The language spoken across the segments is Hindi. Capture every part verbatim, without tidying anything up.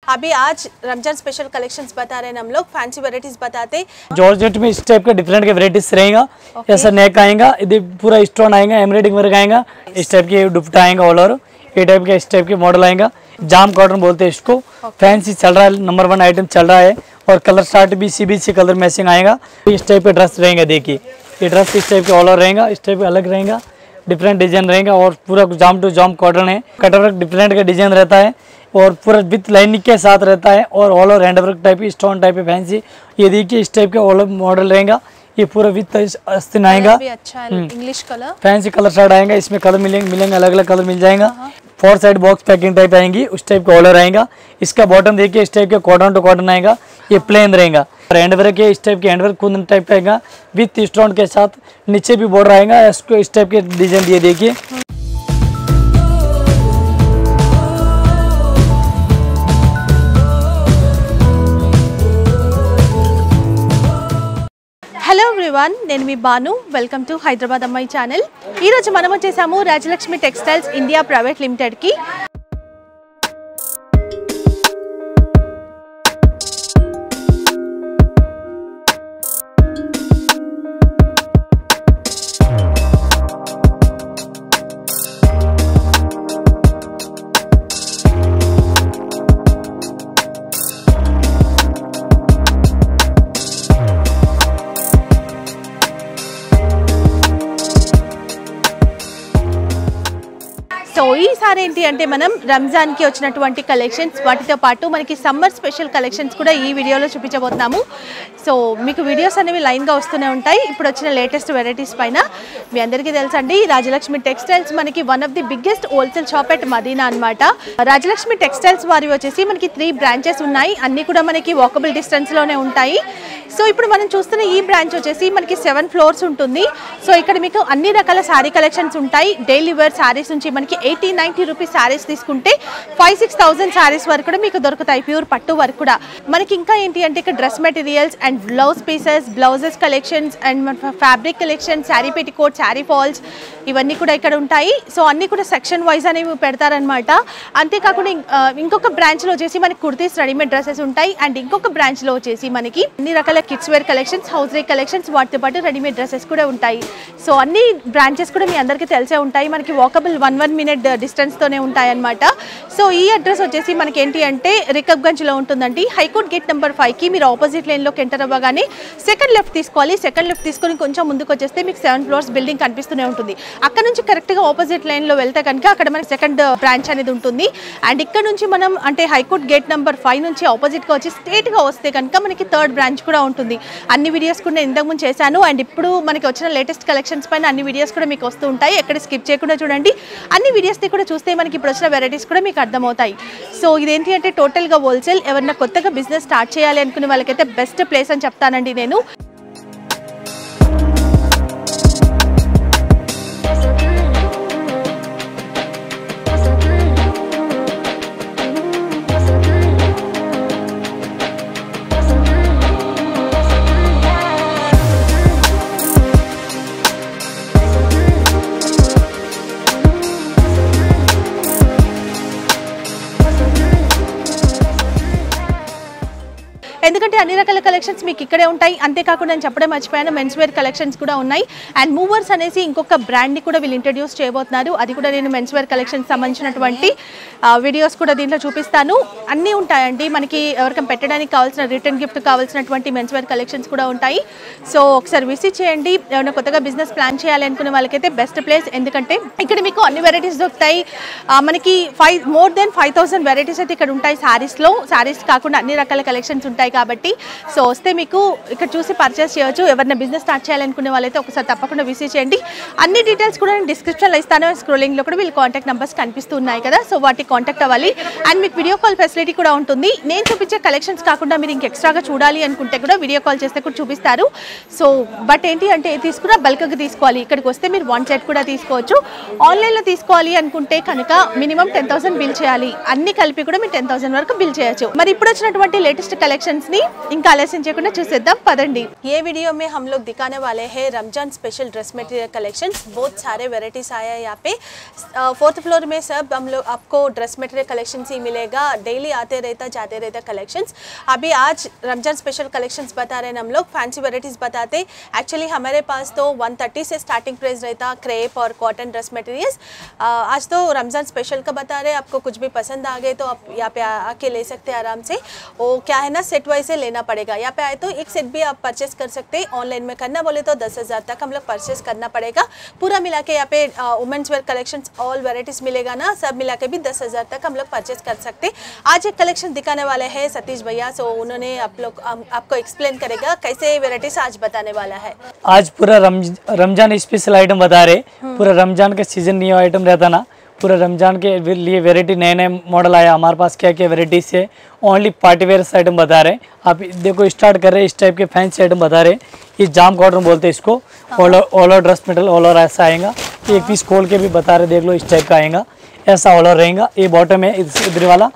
अभी आज रमजान स्पेशल कलेक्शंस बता रहे हैं हम लोग, फैंसी वैरायटीज बताते। जॉर्जेट में इस टाइप का डिफरेंट के वैरायटीज रहेगा। okay. ऐसा नेक आएगा, इधर पूरा स्टोन आएगा, एम्ब्रॉयडरिंग वर्क आएगा, इस टाइप के दुपट्टा आएगा ऑल ओवर, ये टाइप के इस टाइप के मॉडल आएगा। जाम कॉटन बोलते हैं इसको। okay. फैंसी चल रहा है, नंबर वन आइटम चल रहा है। और कलर स्टार्ट भी C B C colour matching आएगा। इस टाइप के ड्रेस रहेंगे, देखिए ये ड्रेस इस टाइप के ऑल ओवर रहेगा, इस टाइप का अलग रहेगा, डिफरेंट डिजाइन रहेगा। और पूरा जाम टू जाम कॉटन है, कटर वर्क डिफरेंट का डिजाइन रहता है और पूरा विथ लाइनिंग के साथ रहता है। और all over hand work type stone type fancy, ये देखिए इस टाइप के ऑल ओवर मॉडल रहेगा। ये पूरा विथ अस्तिन आएगा, अच्छा है, English colour fancy colour shirt आएगा। इसमें कलर मिलेंगे मिलेंगे अलग अलग कलर मिल जाएगा। Four side box packing type आएंगी, उस टाइप का ऑर्डर आएगा। इसका बॉटम देखिए इस टाइप के कॉटन टू कॉटन आएगा, ये प्लेन रहेगा। हैंड वर्क है, इस टाइप के हैंड वर्क कुंदन टाइप आएगा विथ स्टोन के साथ, नीचे भी बॉर्डर आएगा। इसको इस टाइप के डिजाइन दिए देखिए। హలో ఎవ్రీవన్, నేను మీ బాను, వెల్కమ్ టు హైదరాబాద్ అమ్మాయి ఛానల్। ఈరోజు మనం వచ్చేసాము రాజలక్ష్మి టెక్స్టైల్స్ ఇండియా ప్రైవేట్ లిమిటెడ్కి। సో ఈసారి ఏంటి అంటే మనం రంజాన్కి వచ్చినటువంటి కలెక్షన్స్, వాటితో పాటు మనకి సమ్మర్ స్పెషల్ కలెక్షన్స్ కూడా ఈ వీడియోలో చూపించబోతున్నాము। సో మీకు వీడియోస్ అనేవి లైన్గా వస్తూనే ఉంటాయి। ఇప్పుడు వచ్చిన లేటెస్ట్ వెరైటీస్ పైన మీ అందరికీ తెలుసండి, రాజలక్ష్మి టెక్స్టైల్స్ మనకి one of the biggest wholesale shop at Madina అనమాట। రాజలక్ష్మి టెక్స్టైల్స్ వారి వచ్చేసి మనకి త్రీ బ్రాంచెస్ ఉన్నాయి, అన్నీ కూడా మనకి వాకబుల్ డిస్టెన్స్లోనే ఉంటాయి। సో ఇప్పుడు మనం చూస్తున్న ఈ బ్రాంచ్ వచ్చేసి మనకి సెవెన్ ఫ్లోర్స్ ఉంటుంది। సో ఇక్కడ మీకు అన్ని రకాల శారీ కలెక్షన్స్ ఉంటాయి। డైలీ వేర్ శారీస్ నుంచి మనకి ఎయిటీ నైంటీ రూపీస్ శారీస్ తీసుకుంటే ఫైవ్ సిక్స్ థౌసండ్ శారీస్ వరకు కూడా మీకు దొరుకుతాయి, ప్యూర్ పట్టు వరకు కూడా। మనకి ఇంకా ఏంటి అంటే ఇక్కడ dress materials and blouse pieces, blouses collections and fabric collection, sari petticoat, sari falls, ఇవన్నీ కూడా ఇక్కడ ఉంటాయి। సో అన్నీ కూడా సెక్షన్ వైజ్ అనేవి పెడతారనమాట। అంతేకాకుండా ఇంకొక బ్రాంచ్లో వచ్చేసి మనకి కుర్తీస్, రెడీమేడ్ డ్రెస్సెస్ ఉంటాయి। అండ్ ఇంకొక బ్రాంచ్లో వచ్చేసి మనకి అన్ని రకాల kids wear collections, house rake collections, వాటితో పాటు రెడీమేడ్ డ్రెస్సెస్ కూడా ఉంటాయి। సో అన్ని బ్రాంచెస్ కూడా మీ అందరికీ తెలిసే ఉంటాయి, మనకి వాకబుల్ వన్ వన్ మినిట్ డిస్టెన్స్తోనే ఉంటాయి అనమాట। సో ఈ అడ్రస్ వచ్చేసి మనకి ఏంటి అంటే రికబ్గంజ్లో ఉంటుందండి। హైకోర్ట్ గేట్ నెంబర్ ఫైవ్కి మీరు ఆపోజిట్ లైన్లోకి ఎంటర్ అవ్వగానే సెకండ్ లెఫ్ట్ తీసుకోవాలి। సెకండ్ లెఫ్ట్ తీసుకొని కొంచెం ముందుకు వచ్చేస్తే మీకు సెవెన్ ఫ్లోర్స్ బిల్డింగ్ కనిపిస్తూనే ఉంటుంది। అక్కడ నుంచి కరెక్ట్గా ఆపోజిట్ లైన్లో వెళ్తే కనుక అక్కడ మనకి సెకండ్ బ్రాంచ్ అనేది ఉంటుంది। అండ్ ఇక్కడ నుంచి మనం అంటే హైకోర్ట్ గేట్ నెంబర్ ఫైవ్ నుంచి ఆపోజిట్గా వచ్చి స్ట్రేట్గా వస్తే కనుక మనకి థర్డ్ బ్రాంచ్ కూడా ఉంటుంది। అన్ని వీడియోస్ కూడా నేను ఇంతకుముందు చేశాను, అండ్ ఇప్పుడు మనకి వచ్చిన లేటెస్ట్ కలెక్షన్స్ పైన అన్ని వీడియోస్ కూడా మీకు వస్తూ ఉంటాయి, ఎక్కడ స్కిప్ చేయకుండా చూడండి। అన్ని వీడియోస్ని కూడా చూస్తే మనకి ఇప్పుడు వచ్చిన వెరైటీస్ కూడా మీకు అర్థమవుతాయి। సో ఇదేంటి అంటే టోటల్గా హోల్సేల్, ఎవరైనా కొత్తగా బిజినెస్ స్టార్ట్ చేయాలి అనుకునే వాళ్ళకైతే బెస్ట్ ప్లేస్ అని చెప్తానండి నేను। ఎందుకంటే అన్ని రకాల కలెక్షన్స్ మీకు ఇక్కడే ఉంటాయి। అంతేకాకుండా నేను చెప్పడం మర్చిపోయాను, మెన్స్ వేర్ కలెక్షన్స్ కూడా ఉన్నాయి। అండ్ మూవర్స్ అనేసి ఇంకొక బ్రాండ్ని కూడా వీళ్ళు ఇంట్రడ్యూస్ చేయబోతున్నారు, అది కూడా నేను మెన్స్ వేర్ కలెక్షన్స్ సంబంధించినటువంటి వీడియోస్ కూడా దీంట్లో చూపిస్తాను। అన్నీ ఉంటాయండి, మనకి ఎవరికైనా పెట్టడానికి కావాల్సిన రిటర్న్ గిఫ్ట్ కావాల్సినటువంటి మెన్స్ వేర్ కలెక్షన్స్ కూడా ఉంటాయి। సో ఒకసారి విజిట్ చేయండి, ఎవరైనా కొత్తగా బిజినెస్ ప్లాన్ చేయాలి అనుకునే వాళ్ళకైతే బెస్ట్ ప్లేస్। ఎందుకంటే ఇక్కడ మీకు అన్ని వెరైటీస్ దొరుకుతాయి, మనకి five more than five thousand varieties అయితే ఇక్కడ ఉంటాయి శారీస్లో। శారీస్ కాకుండా అన్ని రకాల కలెక్షన్స్ ఉంటాయి కాబట్టి సో వస్తే మీకు ఇక్కడ చూసి పర్చేస్ చేయొచ్చు। ఎవరైనా బిజినెస్ స్టార్ట్ చేయాలనుకునే వాళ్ళైతే ఒకసారి తప్పకుండా విజిట్ చేయండి। అన్ని డీటెయిల్స్ కూడా నేను డిస్క్రిప్షన్లో ఇస్తాను, స్క్రోలింగ్లో కూడా వీళ్ళు కాంటాక్ట్ నెంబర్స్ కనిపిస్తూ ఉన్నాయి కదా, సో వాటికి కాంటాక్ట్ అవ్వాలి। అండ్ మీకు వీడియో కాల్ ఫెసిలిటీ కూడా ఉంటుంది, నేను చూపించే కలెక్షన్స్ కాకుండా మీరు ఇంక ఎక్స్ట్రాగా చూడాలి అనుకుంటే కూడా వీడియో కాల్ చేస్తే కూడా చూపిస్తారు। సో బట్ ఏంటి అంటే తీసుకున్నా బల్క్గా తీసుకోవాలి, ఇక్కడికి వస్తే మీరు వన్ సెట్ కూడా తీసుకోవచ్చు। ఆన్లైన్లో తీసుకోవాలి అనుకుంటే కనుక మినిమం టెన్ థౌసండ్ బిల్ చేయాలి, అన్ని కలిపి కూడా మీరు టెన్ థౌసండ్ వరకు బిల్ చేయొచ్చు। మరి ఇప్పుడు వచ్చినటువంటి లేటెస్ట్ కలెక్షన్స్ కలెక్షన్స్ ని ఇంకా ఆలస్యం చేయకుండా చూసేద్దాం పదండి। ये वीडियो में हम लोग दिखाने वाले हैं Ramzan special dress material collections. बहुत सारे वेराइटीज आया है यहाँ पे। फोर्थ फ्लोर में सब हम लोग आपको ड्रेस मटेरियल कलेक्शंस ही मिलेगा। डेली आते रहता जाते रहता कलेक्शंस। अभी आज रमजान स्पेशल कलेक्शंस बता रहे हैं हम लोग, फैंसी वेराइटीज बताते। एक्चुअली हमारे पास तो वन थर्टी से स्टार्टिंग प्राइस रहता क्रेप और कॉटन ड्रेस मटेरियल्स। आज तो रमजान स्पेशल का बता रहे, आपको कुछ भी पसंद आ गए तो आप यहाँ पे आके ले सकते हैं आराम से। वो क्या है ना, सेट वाइज से लेना पड़ेगा। यहाँ पे आए तो एक सेट भी आप परचेस कर सकते हैं। ऑनलाइन में करना बोले तो दस हज़ार तक हम लोग परचेस करना पड़ेगा। पूरा मिला के यहाँ पे women's wear collections all varieties मिलेगा ना, सब मिला के भी दस हज़ार तक हम लोग परचेस कर सकते हैं। आज एक कलेक्शन दिखाने वाले हैं सतीश भैया, सो उन्होंने आप लोग आपको एक्सप्लेन करेगा कैसे वेराइटीज आज बताने वाला है। आज पूरा रमज, रमजान स्पेशल आइटम बता रहे। पूरा रमजान का सीजन न्यू आइटम रहता ना, पूरा रमजान के लिए वेराइटी नए नए मॉडल आया हमारे पास। क्या क्या वेराइटीज है, ओनली पार्टी वेयर आइटम बता रहे। आप देखो स्टार्ट कर रहे इस टाइप के फैंसी आइटम बता रहे। ये जाम कॉटन बोलते हैं इसको। All over dress material all over ऐसा आएगा। एक पीस खोल के भी बता रहे, देख लो इस टाइप का आएगा। ऐसा ऑल ओवर रहेगा। ये बॉटम है इधर वाला,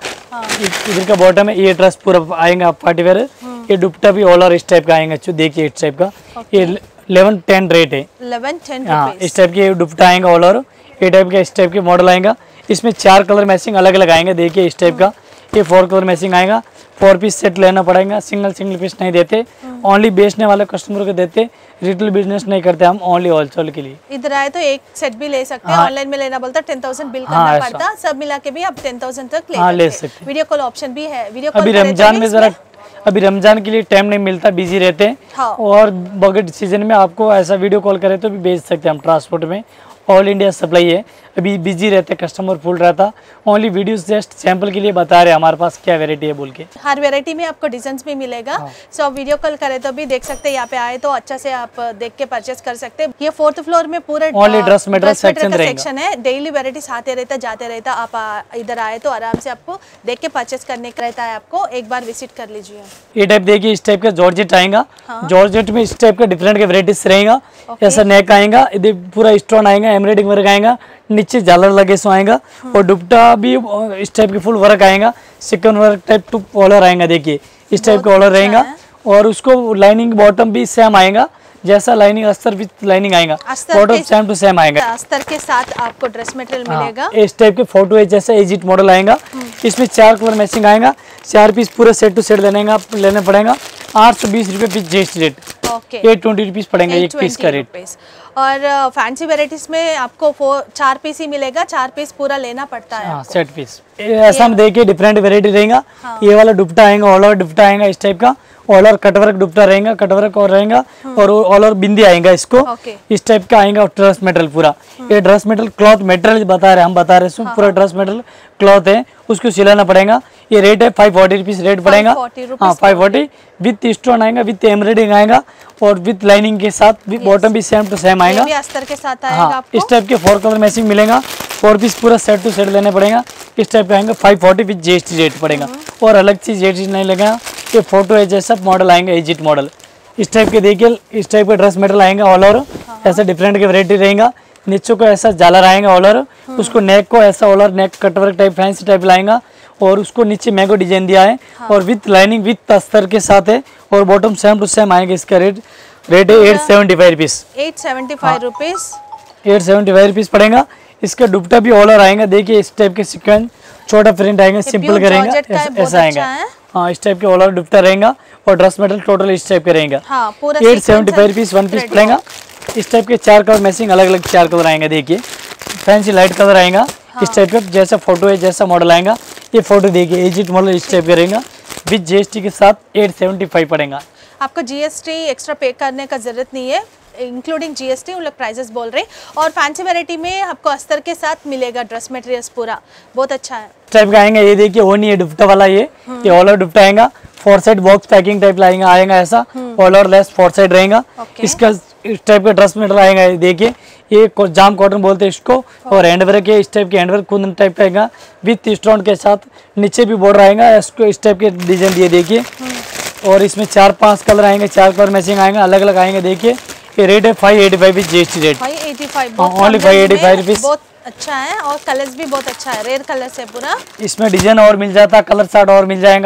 इधर का बॉटम है। ये ड्रेस पूरा आएगा पार्टी वेयर। ये दुपट्टा भी ऑल ओवर इस टाइप का आएगा। देखिए इस टाइप का ये इलेवन टेन रेट है। इलेवन टेन हाँ, इस टाइप के दुपट्टा आएगा ऑल ओवर। ये टाइप का इस टाइप के मॉडल आएगा। इसमें चार कलर मैचिंग अलग अलग आएंगे। देखिए इस टाइप का ये फोर कलर मैचिंग आएगा। फोर पीस सेट लेना पड़ेगा, सिंगल सिंगल पीस नहीं देते। ओनली बेचने वाले कस्टमर को देते। रिटेल बिजनेस नहीं करते हम, ओनली होलसेल के लिए। इधर आए तो एक सेट भी ले सकते हैं। ऑनलाइन में लेना बोलता टेन थाउजेंड बिल करना हाँ, पड़ता। सब मिला के भी आप टेन थाउजेंड तक ले, हाँ, ले सकते सकते। वीडियो कॉल ऑप्शन भी है। वीडियो अभी रमजान में जरा अभी रमजान के लिए टाइम नहीं मिलता, बिजी रहते हैं। हाँ। और बगैर सीजन में आपको ऐसा वीडियो कॉल करे तो भी भेज सकते हैं हम। ट्रांसपोर्ट में ऑल इंडिया सप्लाई है। अभी बिजी रहते, कस्टमर फुल रहता। ओनली वीडियोस जस्ट सैंपल के लिए बता रहे हमारे पास क्या वैरायटी है बोल के। हर वैरायटी में आपको डिजाइन भी मिलेगा। हाँ। सो वीडियो कॉल करे तो भी देख सकते हैं। यहाँ पे आए तो अच्छा से आप देख के परचेस कर सकते हैं। ये फोर्थ फ्लोर में पूरा only dress material section section है। डेली वैरायटीज आते रहता जाते रहता। आप इधर आए तो आराम से आपको देख के परचेस करने का रहता है। आपको एक बार विजिट कर लीजिए। ये टाइप देखिए इस टाइप का जॉर्जेट आएगा। जॉर्जेट में इस टाइप का डिफरेंट के वेराइटीज रहेगा। ऐसा नेक आएगा, इधर पूरा स्टोन आएगा, एम्ब्रॉयडरिंग वर्क आएगा, नीचे झालर लगे सो आएगा। और दुपट्टा भी इस टाइप के फुल वर्क आएगा। Sequence work type two collar आएगा। देखिए इस टाइप का कॉलर रहेगा। और उसको लाइनिंग बॉटम भी सेम आएगा, जैसा लाइनिंग अस्तर विद लाइनिंग आएगा। बॉटम सेम टू सेम आएगा। अस्तर के साथ आपको ड्रेस मटेरियल मिलेगा। इस टाइप के फोटो है जैसा एजिट मॉडल आएगा। इसमें चार कलर मैचिंग आएगा। चार पीस पूरे सेट टू सेट लेने का लेने पड़ेगा। आठ सौ बीस रुपये piece GST rate. Okay, eight twenty rupees पड़ेंगे एक पीस का रेट। और फैंसी वेराइटीज में आपको फोर चार पीस ही मिलेगा। चार पीस पूरा लेना पड़ता है। हाँ, सेट पीस। ऐसा हम देखिए डिफरेंट वेरायटी रहेगा। हाँ। ये वाला दुपट्टा आएगा, ऑल ओवर दुपट्टा आएगा इस टाइप का। ऑल ओवर कटवर्क दुपट्टा रहेगा, कटवर्क और रहेगा। और ऑल ओवर बिंदी आएगा इसको। इस टाइप का आएगा ड्रेस मटेरियल पूरा। ये ड्रेस मटेरियल क्लॉथ मटेरियल बता रहे हम बता रहे हैं। पूरा ड्रेस मटेरियल क्लॉथ है, उसको सिलाना पड़ेगा। ये रेट है फाइव फोर्टी रुपीज रेट पड़ेगा। हाँ, फाइव फोर्टी विथ स्टोन आएगा, विथ एम्ब्रॉयडरिंग आएगा और विथ लाइनिंग के साथ। बॉटम भी सेम टू सेम आएगा। अस्तर के साथ आएगा। हाँ, इस टाइप के फोर कलर मैचिंग मिलेगा। फोर पीस पूरा सेट टू सेट लेने पड़ेगा। इस टाइप का आएगा five forty with GST rate पड़ेगा। और अलग चीज जीएसटी नहीं लगेगा। ये फोटो है जैसा मॉडल आएंगे एजिट मॉडल। इस टाइप के देखिए इस टाइप का ड्रेस मटेरियल आएगा ऑल ओवर। ऐसा डिफरेंट के वैरायटी रहेगा। नीचे को ऐसा झालर आएगा ऑल ओवर। उसको नेक को ऐसा all over neck cutwork type fancy type लाएगा। और उसको नीचे मैंगो डिजाइन दिया है। हाँ। और विथ लाइनिंग विथ अस्तर के साथ है। और बॉटम सेम टू सेम आएगा। इसका रेट रेट है eight seventy five rupees. Eight seventy five rupees eight seventy five rupees पड़ेगा। इसका दुपट्टा भी ऑल ओवर आएगा। देखिए इस टाइप के सिक्वेंस छोटा प्रिंट आएगा, सिंपल करेंगे ऐसा आएगा। हाँ, इस टाइप के ऑल ओवर दुपट्टा रहेगा। और ड्रेस मटेरियल टोटल इस टाइप का रहेगा। Eight seventy five rupees one piece पड़ेगा। इस टाइप के चार कलर मैचिंग अलग अलग चार कलर आएंगे। देखिए फैंसी लाइट कलर आएगा। हाँ। इस टाइप का जैसा फोटो है जैसा मॉडल आएगा। ये फोटो देखिए एजिट मॉडल इस टाइप का रहेगा। विद जीएसटी के साथ एट सेवेंटी फाइव पड़ेगा। आपको जीएसटी एक्स्ट्रा पे करने का जरूरत नहीं है। इंक्लूडिंग जीएसटी उन लोग प्राइजेस बोल रहे। और फैंसी वैरायटी में आपको अस्तर के साथ मिलेगा ड्रेस मटेरियल्स पूरा। बहुत अच्छा है। टाइप का आएगा। ये देखिए ओनी है दुपट्टा वाला। ये ये ऑल ओवर दुपट्टा आएगा। Four side box packing type लाएंगे आएगा ऐसा। All over lace four side रहेगा। इसका इस टाइप का ड्रेस मटेरियल आएगा। देखिए ये जाम कॉटन बोलते हैं इसको। और हैंडवर्क है इस टाइप के हैंडवर्क कुंदन टाइप का आएगा विथ स्टोन के साथ। नीचे भी बॉर्डर आएगा। इसको इस टाइप के डिजाइन दिए देखिए। और इसमें चार पांच कलर आएंगे। चार कलर मैचिंग आएगा अलग अलग आएंगे। देखिए ये रेट है five eighty five with GST rate. Five eighty five only five eighty five rupees. बहुत अच्छा है। और कलर्स भी बहुत अच्छा है। रेयर कलर्स है पूरा। इसमें डिजाइन और मिल जाता, कलर चार्ट और मिल जाएगा,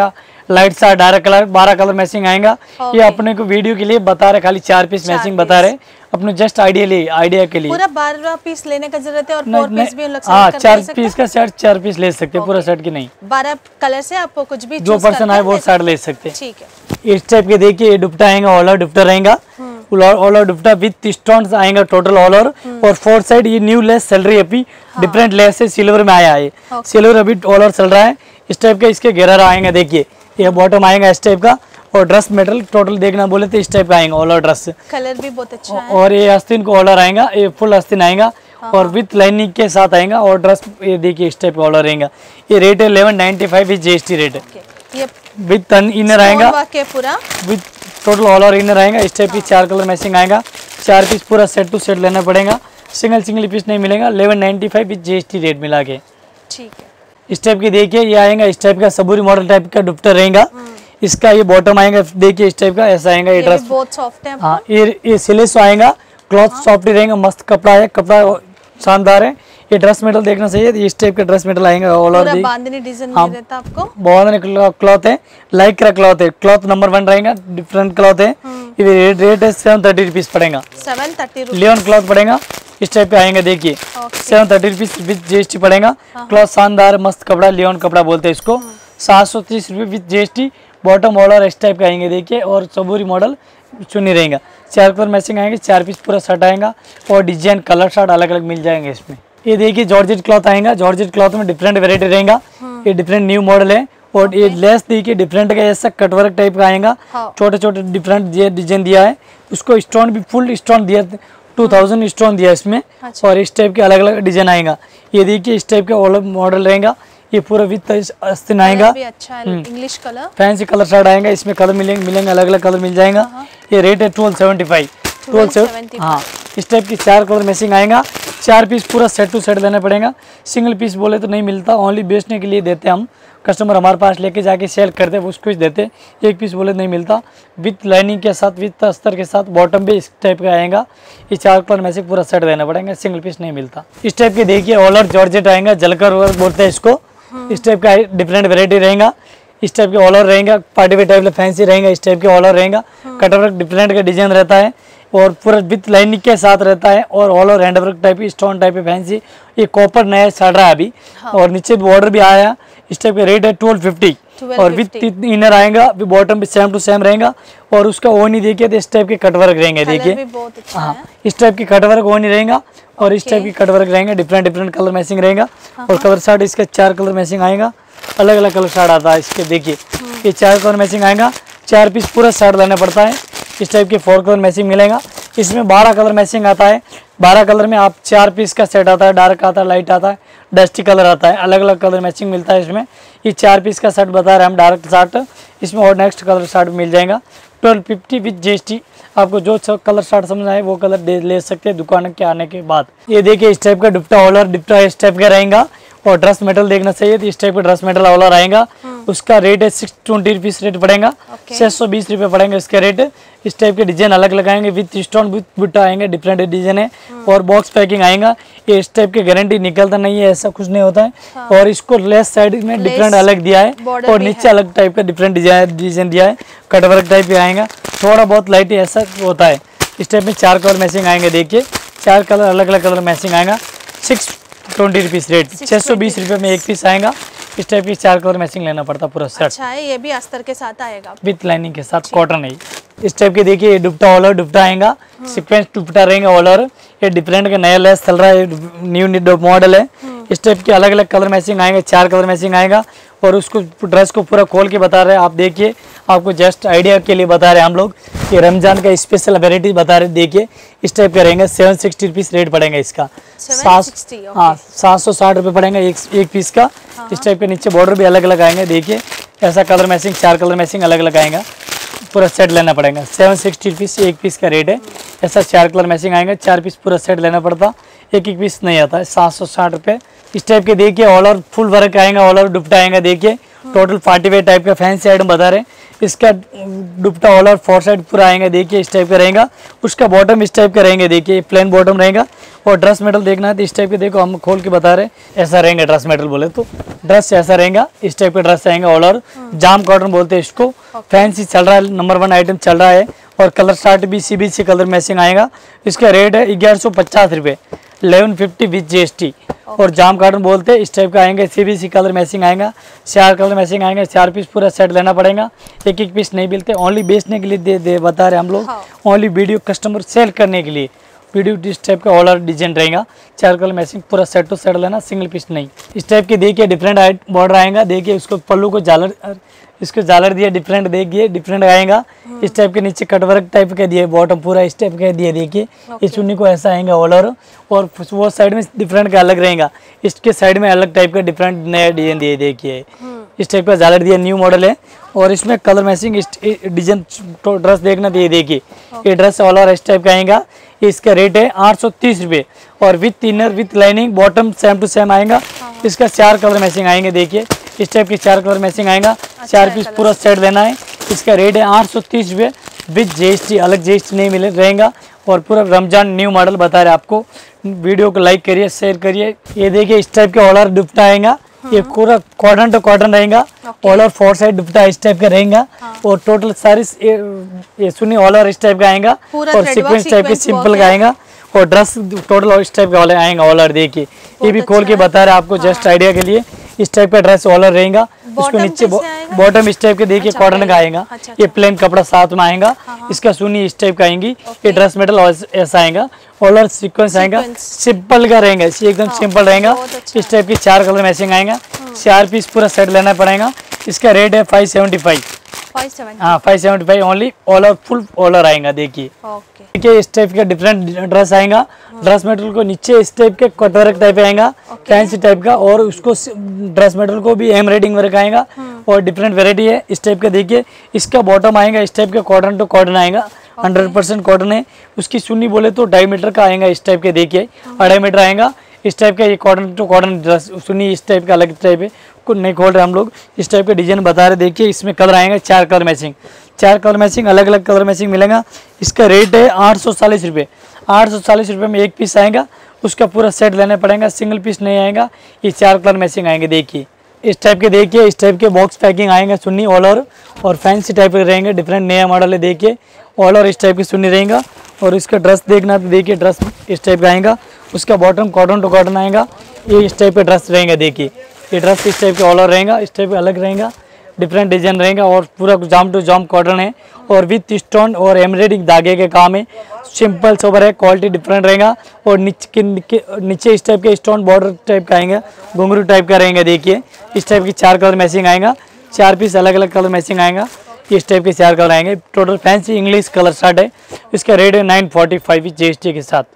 लाइट सा डार्क कलर, बारह कलर मैचिंग आएगा। ये अपने को वीडियो के लिए बता रहे, खाली चार पीस मैचिंग बता रहे अपने, जस्ट आइडिया लिए आइडिया के लिए। पूरा बारह पीस लेने का जरूरत है और फोर पीस भी उन लोग हाँ, select चार कर सकते पीस का सेट चार पीस ले सकते हैं, पूरा सेट की नहीं। बारह कलर से आपको कुछ भी जो choose पर्सन करके आए वो ले सेट ले सकते हैं। ठीक है। इस टाइप के देखिए, ये दुपट्टा आएगा, ऑल ओवर दुपट्टा रहेगा, all over dupatta with stones आएगा टोटल ऑल ओवर। और फोर साइड ये न्यू लेस चल रही है अभी, डिफरेंट लेस से सिल्वर में आया है, सिल्वर अभी ऑल ओवर चल रहा है। इस टाइप का इसके घेरा आएंगे, देखिए ये बॉटम आएगा इस टाइप का। और ड्रेस मेटल टोटल देखना बोले तो इस टाइप का आएगा ऑल ओवर ड्रेस। कलर भी बहुत अच्छा है। और ये आस्तीन को ऑर्डर आएगा, ये फुल आस्तीन आएगा और विथ लाइनिंग के साथ आएगा। और ड्रेस ये देखिए इस टाइप का ऑर्डर रहेगा। ये रेट है eleven ninety five with GST rate है। ये विथ इनर आएगा, के पूरा with total all over inner आएगा। इस टाइप की चार कलर मैचिंग आएगा। चार पीस पूरा सेट टू सेट लेना पड़ेगा, सिंगल सिंगल पीस नहीं मिलेगा। Eleven ninety five with GST rate मिला के। ठीक है। इस टाइप की देखिए, ये आएगा इस टाइप का सबूरी मॉडल टाइप का दुपट्टा रहेगा। इसका ये बॉटम आएगा, देखिए इस टाइप का ऐसा आएगा। ये ड्रेस बहुत सॉफ्ट है। हाँ, ये ये सिलेस आएगा, क्लॉथ सॉफ्ट रहेगा, मस्त कपड़ा है, कपड़ा शानदार है। ये ड्रेस मेटल देखना चाहिए, इस टाइप का ड्रेस मेटल आएगा ऑल ओवर। बांधनी डिजाइन में रहता आपको, बहुत क्लॉथ है, लाइक का क्लॉथ है, क्लॉथ नंबर वन रहेगा, डिफरेंट क्लॉथ है। ये रेट रेट है सेवन थर्टी रुपीज पड़ेगा, सेवन थर्टी लियोन क्लॉथ पड़ेगा। इस टाइप पे आएंगे, देखिए seven thirty rupees with GST पड़ेगा। क्लॉथ शानदार मस्त कपड़ा, लियोन कपड़ा बोलते हैं इसको। सात सौ तीस रुपये विथ जीएसटी। बॉटम ऑर्डर इस टाइप का आएंगे, देखिए। और सबूरी मॉडल चुनी रहेगा, चार कलर मैचिंग आएंगे, चार पीस पूरा शर्ट आएगा। और डिजाइन कलर शर्ट अलग अलग मिल जाएंगे इसमें। ये देखिए जॉर्जेट क्लॉथ आएगा, जॉर्जेट क्लॉथ में डिफरेंट वेरायटी रहेगा। ये डिफरेंट न्यू मॉडल है। और ये लेस देखिए डिफरेंट का ऐसा कटवर्क टाइप का आएगा, छोटे छोटे डिफरेंट डिजाइन दिया है। उसको स्टोन भी फुल स्टोन दिया, टू थाउजेंड स्टोन दिया इसमें। और इस टाइप के अलग अलग डिजाइन आएगा। ये देखिए इस टाइप का ऑल मॉडल रहेगा। ये पूरा विथ आस्तीन आएगा, अच्छा है, English colour, fancy colour shirt आएगा। इसमें कलर मिलेंगे मिलेंगे अलग अलग कलर मिल जाएगा। ये रेट है twelve seventy five twelve seventy हाँ। इस टाइप की चार कलर मैचिंग आएगा। चार पीस पूरा सेट टू सेट लेना पड़ेगा, सिंगल पीस बोले तो नहीं मिलता, ओनली बेचने के लिए देते हम। कस्टमर हमारे पास लेके जाके सेल करते हैं, उसको ही देते। एक पीस बोले नहीं मिलता, विथ लाइनिंग के साथ, विथ अस्तर के साथ, बॉटम भी इस टाइप का आएगा। ये चार कलर मैचिंग पूरा सेट देना पड़ेगा, सिंगल पीस नहीं मिलता। इस टाइप के देखिए ऑलर जॉर्जेट आएगा, जलकर वर्क बोलते हैं इसको। इस टाइप का डिफरेंट वेरायटी रहेगा। इस टाइप के ऑलर रहेगा, पार्टी वेयर टाइप फैंसी रहेगा। इस टाइप के ऑलर रहेगा, कटवर्क डिफरेंट का डिजाइन रहता है और पूरा विथ लाइनिंग के साथ रहता है। और all over handwork type stone type fancy. ये कॉपर नया चल रहा है अभी। और नीचे बॉर्डर भी आया। इस टाइप का रेट है ट्वेल्व फिफ्टी। और विथ इनर आएगा, बॉटम भी सेम टू सेम रहेगा। और उसका ओनी देखिए तो इस टाइप के कटवर्क रहेंगे, देखिए हाँ, इस टाइप की कटवर्क ओनी रहेगा। और इस टाइप की कटवर्क रहेंगे, डिफरेंट डिफरेंट कलर मैचिंग रहेगा। और कलर शार्ट इसका चार कलर मैचिंग आएगा, अलग अलग कलर शार्ट आता है इसके। देखिए ये चार कलर मैचिंग आएगा, चार पीस पूरा शार्ट लेना पड़ता है। इस टाइप के फोर कलर मैचिंग मिलेगा। इसमें बारह कलर मैचिंग आता है। बारह कलर में आप चार पीस का सेट आता है, डार्क आता है, लाइट आता है, डस्टी कलर आता है, अलग अलग कलर मैचिंग मिलता है इसमें। ये चार पीस का सेट बता रहे हैं हम, डार्क शार्ट। इसमें और नेक्स्ट कलर शार्ट मिल जाएगा ट्वेल्व फिफ्टी विथ जीएसटी। आपको जो कलर शार्ट समझ आए वो कलर दे ले सकते हैं दुकान के आने के बाद। ये देखिए इस टाइप का दुपट्टा ऑलर, दुपट्टा इस टाइप का रहेगा। और ड्रेस मेटल देखना चाहिए तो इस टाइप का ड्रेस मेटल ऑलर आएगा। उसका रेट है सिक्स ट्वेंटी रुपीज रेट पड़ेगा, छह सौ बीस रुपये पड़ेंगे इसका रेट। इस टाइप के डिजाइन अलग लगाएंगे, विथ स्टोन विथ बुट्टा आएंगे, डिफरेंट डिजाइन है। और बॉक्स पैकिंग आएगा। ये इस टाइप के गारंटी निकलता नहीं है, ऐसा कुछ नहीं होता है। हाँ। और इसको लेस साइड में डिफरेंट अलग दिया है और नीचे अलग टाइप का डिफरेंट डिजाइन दिया है, कटवर्क टाइप का आएगा। थोड़ा बहुत लाइट ऐसा होता है। इस टाइप में चार कलर मैचिंग आएंगे, देखिए चार कलर अलग अलग कलर मैचिंग आएगा। सिक्स ट्वेंटी रुपीज रेट, छह सौ बीस रुपये में एक पीस आएगा। इस टाइप की चार कलर मैचिंग लेना पड़ता पूरा सेट। अच्छा है, ये भी अस्तर के साथ आएगा, विथ लाइनिंग के साथ, कॉटन है। इस टाइप के देखिए दुपट्टा ऑलर दुपट्टा आएगा, सीक्वेंस दुपट्टा रहेगा ऑलर। ये डिफरेंट का नया लेस चल रहा है, न्यू मॉडल है। इस टाइप के अलग अलग कलर मैचिंग आएंगे, चार कलर मैचिंग आएगा। और उसको ड्रेस को पूरा खोल के बता रहे हैं आप, देखिए आपको जस्ट आइडिया के लिए बता रहे हैं हम लोग। ये रमजान का स्पेशल वेराइटी बता रहे, देखिए इस टाइप का रहेंगे। सेवन सिक्सटी रुपीज रेट पड़ेगा इसका, सात हाँ सात सौ साठ रुपये पड़ेगा एक एक पीस का। इस टाइप के नीचे बॉर्डर भी अलग अलग आएंगे, देखिए ऐसा कलर मैचिंग, चार कलर मैचिंग अलग अलग आएगा। पूरा सेट लेना पड़ेगा, सेवन सिक्सटी रुपीज़ एक पीस का रेट है। ऐसा चार कलर मैचिंग आएगा, चार पीस पूरा सेट लेना पड़ता, एक एक पीस नहीं आता है, सात सौ साठ रुपये। इस टाइप के देखिए ऑल ओवर फुल वर्क आएगा, ऑल ओवर दुपट्टा आएगा, देखिए टोटल फोर्टी फाइव टाइप का फैंसी आइटम बता रहे हैं। इसका dupatta all over four side पूरा आएगा, देखिए इस टाइप का रहेगा। उसका बॉटम इस टाइप का रहेंगे, देखिए प्लेन बॉटम रहेगा। और ड्रेस मेटल देखना है तो इस टाइप के देखो, हम खोल के बता रहे हैं ऐसा रहेंगे ड्रेस मेटल बोले तो। ड्रेस ऐसा रहेगा, इस टाइप का ड्रेस आएगा ऑल ओवर। जाम कॉटन बोलते हैं इसको। फैंसी चल रहा है, नंबर वन आइटम चल रहा है। और कलर चार्ट भी C B C colour matching आएगा। इसका रेट है ग्यारह सौ पचास रुपये, eleven fifty with G S T. और जाम कार्टन बोलते हैं, इस टाइप का आएंगे, सीबीसी कलर मैचिंग आएगा, चार कलर मैचिंग आएंगे। चार पीस पूरा सेट लेना पड़ेगा, एक एक पीस नहीं मिलते। ओनली बेचने के लिए दे, दे बता रहे हम लोग, ओनली वीडियो कस्टमर सेल करने के लिए। वीडियो इस टाइप का ऑर्डर डिजाइन रहेगा, चार कलर मैचिंग पूरा सेट टू सेट लेना, सिंगल पीस नहीं। इस टाइप के देखिए डिफरेंट बॉर्डर आएगा, देखिए उसको पल्लू को झालर, इसको झालर दिया डिफरेंट, देखिए डिफरेंट आएगा। इस टाइप के नीचे कटवर्क टाइप का दिए, बॉटम पूरा इस टाइप का दिया, देखिए इस चुन्नी को ऐसा आएगा ऑर्डर। और वो साइड में डिफरेंट का अलग रहेगा, इसके साइड में अलग टाइप का डिफरेंट नया डिजाइन दिए, देखिए इस टाइप का झालर दिया, न्यू मॉडल है। और इसमें कलर मैचिंग डिजाइन ड्रेस देखना दिए, देखिए ये ड्रेस ऑल ओवर इस टाइप का आएगा। इसका रेट है आठ सौ तीस रुपये और with inner with lining bottom same to same आएगा। इसका चार कलर मैचिंग आएंगे, देखिए इस टाइप के चार कलर मैचिंग आएगा। चार पीस पूरा सेट लेना है। इसका रेट है आठ सौ तीस रुपये विथ जीएसटी, अलग जीएसटी नहीं मिले रहेगा। और पूरा रमजान न्यू मॉडल बता रहे आपको। वीडियो को लाइक करिए, शेयर करिए। ये देखिए इस टाइप का ऑर्डर दुपट्टा आएगा, ये पूरा कॉटन टू कॉटन रहेगा। All over four side dupatta इस टाइप का रहेगा। और टोटल सारी ये सुनी ऑल ओवर इस टाइप का आएगा और सीक्वेंस टाइप के सिंपल का आएगा। और ड्रेस टोटल इस टाइप का आएगा ऑल ओवर, देखिए ये भी खोल के बता रहे आपको जस्ट आइडिया के लिए। इस टाइप का ड्रेस ऑलर रहेगा। इसको नीचे बॉटम इस टाइप के देखिए कॉटन का आएगा। ये प्लेन कपड़ा साथ में आएगा। इसका सुनी इस टाइप का आएंगी। ये ड्रेस मेटल ऐसा आएगा, ऑलर सीक्वेंस आएगा, सिंपल का रहेगा, एकदम सिंपल रहेगा। इस टाइप के चार कलर मैचिंग आएगा। चार पीस पूरा सेट लेना पड़ेगा। इसका रेट है फाइव सेवेंटी फाइव हाँ फाइव सेवेंटी फाइव ओनली, ऑलर फुल ऑलर आएगा। देखिए देखिए इस टाइप का डिफरेंट ड्रेस आएगा। ड्रेस मटेरियल को नीचे इस टाइप के कटवर्क टाइप आएगा, फैंसी टाइप का। और उसको ड्रेस मटेरियल को भी एम्ब्रॉयडिंग वर्क आएगा और डिफरेंट वेरायटी है इस टाइप का। देखिए इसका बॉटम आएगा इस टाइप का, कॉटन टू कॉटन आएगा, हंड्रेड परसेंट कॉटन है। उसकी सुन्नी बोले तो ढाई मीटर का आएगा इस टाइप के, देखिए अढ़ाई मीटर आएगा इस टाइप का। ये कॉटन टू कॉटन ड्रेस सुन्नी इस टाइप का अलग टाइप है, कुछ नहीं खोल रहे हम लोग। इस टाइप का डिजाइन बता रहे, देखिए इसमें कलर आएगा, चार कलर मैचिंग, चार कलर मैचिंग अलग अलग कलर मैचिंग मिलेगा। इसका रेट है आठ सौ चालीस रुपये आठ सौ चालीस रुपये में एक पीस आएगा। उसका पूरा सेट लेना पड़ेगा, सिंगल पीस नहीं आएगा। ये चार कलर मैचिंग आएंगे, देखिए इस टाइप के। देखिए इस टाइप के बॉक्स पैकिंग आएगा सुन्नी ऑल ओवर और फैंसी टाइप के रहेंगे, डिफरेंट नया मॉडल है। देखिए ऑल ओवर इस टाइप की सुन्नी रहेगा। और इसका ड्रेस देखना तो देखिए ड्रेस इस टाइप का आएगा। उसका बॉटम कॉटन टू कॉटन आएगा। ये इस टाइप का ड्रेस रहेगा, देखिए ये ड्रेस इस टाइप के ऑल ओवर रहेगा, इस टाइप का अलग रहेगा, डिफरेंट डिजाइन रहेगा। और पूरा जाम टू जाम कॉटन है और विथ स्टोन और एम्ब्रॉयडिंग धागे के काम है। सिंपल सोबर है, क्वालिटी डिफरेंट रहेगा। और नीचे नीचे इस टाइप के स्टोन बॉर्डर टाइप का आएगा, घुंघरू टाइप का रहेंगे। देखिए इस टाइप की चार कलर मैचिंग आएगा, चार पीस अलग अलग कलर मैचिंग आएगा। इस टाइप के चार कलर आएंगे। Total fancy English colour start है। इसका रेट है नाइन फोर्टी फाइव जीएसटी के साथ।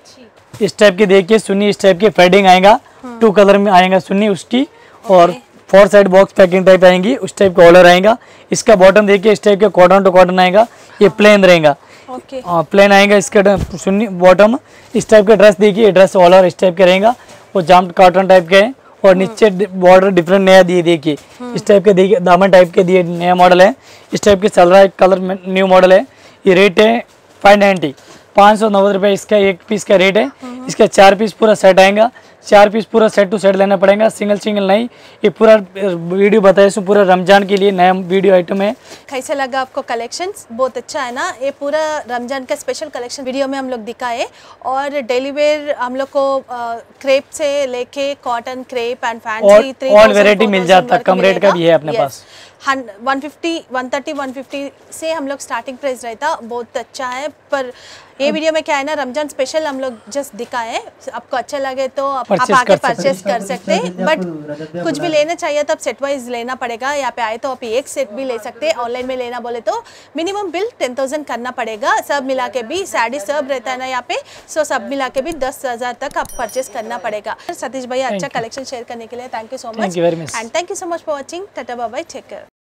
इस टाइप के देखिए सुन्नी इस टाइप के फेडिंग आएगा, टू कलर में आएगा सुन्नी उसकी। और four side box packing type आएंगी, उस टाइप का ऑर्डर आएगा। इसका बॉटम देखिए इस टाइप का कॉटन टू कॉटन आएगा, ये प्लेन रहेगा, प्लेन आएगा। इसका सुन्नी बॉटम इस टाइप का ड्रेस देखिए, ड्रेस ऑलर इस टाइप का रहेगा, वो जाम कॉटन टाइप के है। और नीचे बॉर्डर डिफरेंट नया दिए, देखिए इस टाइप के देखिए दामन टाइप के दिए, नया मॉडल है इस टाइप के चल रहा है, कलर में न्यू मॉडल है। ये रेट है फाइव नाइन्टी पाँच सौ नब्बे रुपये इसका एक पीस का रेट है। इसका चार पीस पूरा सेट आएगा, चार पीस पूरा सेट टू सेट लेना पड़ेगा, सिंगल सिंगल नहीं। ये पूरा वीडियो बताया सो पूरा रमजान के लिए नया वीडियो आइटम है। कैसे लगा आपको कलेक्शंस? बहुत अच्छा है ना। ये पूरा रमजान का स्पेशल कलेक्शन वीडियो में हम लोग दिखाए। और डेली वेयर हम लोग को क्रेप से लेके cotton, crepe and fancy all variety मिल जाता, कम रेट का भी है अपने पास। One fifty, one thirty, one fifty से हम लोग स्टार्टिंग प्राइस रहता, बहुत अच्छा है। पर ये वीडियो में क्या है ना, रमजान स्पेशल हम लोग जस्ट दिखाए। आपको अच्छा लगे तो आप, आप आके परचेस कर सकते हैं। बट कुछ भी लेना चाहिए तो आप सेट वाइज लेना पड़ेगा। यहाँ पे आए तो आप एक सेट भी ले सकते हैं। ऑनलाइन में लेना बोले तो मिनिमम बिल टेन थाउजेंड करना पड़ेगा। सब मिला के भी साड़ी सब रहता है ना यहाँ पे, सो सब मिला के भी दस हजार तक आप परचेस करना पड़ेगा। सतीश भाई अच्छा कलेक्शन शेयर करने के लिए thank you so much and thank you so much for watching. Tata bye bye, take care.